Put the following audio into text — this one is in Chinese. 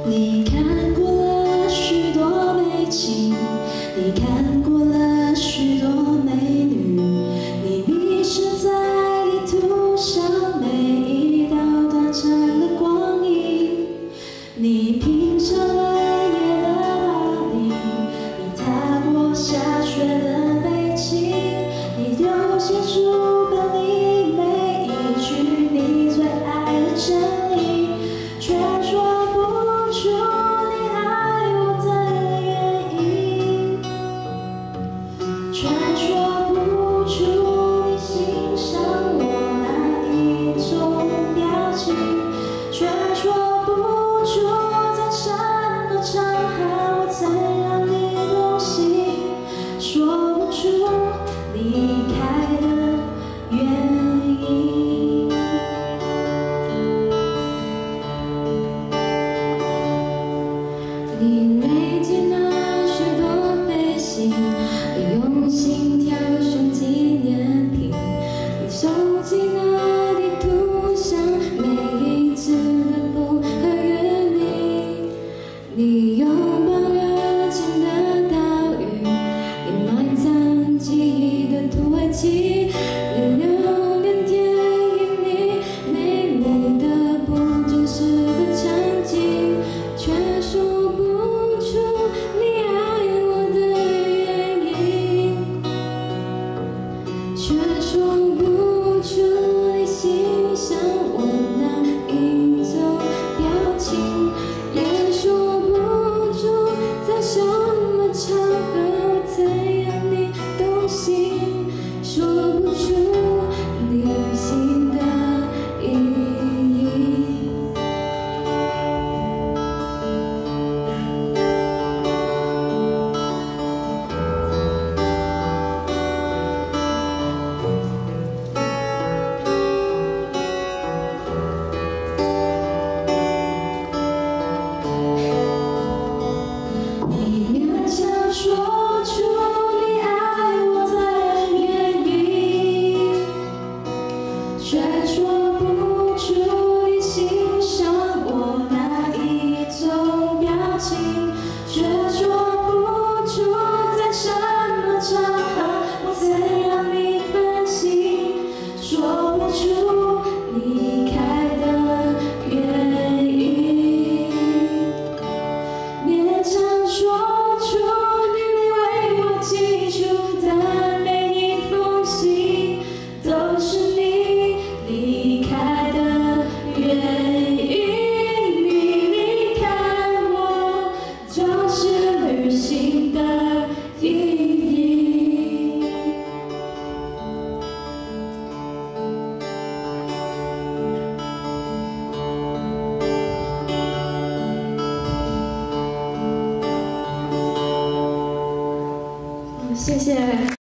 你看过了许多美景，你看过了许多美女，你迷失在地图上每一道短暂的光影，你品尝了夜的巴黎，你踏过下雪的北京，你丢写出本里每一句你最爱的真理，却说不出你爱我的原因，却说不出你欣赏我哪一种表情，却说不出在什么场合我才让你动心，说不出离开的原因。你累积了许多飞行，你用心挑选纪念品，你收集了地图上每一次的风和雨里，你拥抱热情的岛屿，你埋藏记忆的土耳其，你留恋电影里美丽的不真实的场景，却说不出你爱我的原因，却说不出你欣赏我哪一种表情，也说不出在什么场合我才让你动心，说不出旅行的意义。你勉强说出你爱我的原因，却说不出你欣赏我哪一种表情，却说不出在什么场合我才让你分心，说不出离开的原因，勉强说出你为我寄出的每一封信，都是你离开的原因。你离开我，就是旅行的意义。谢谢。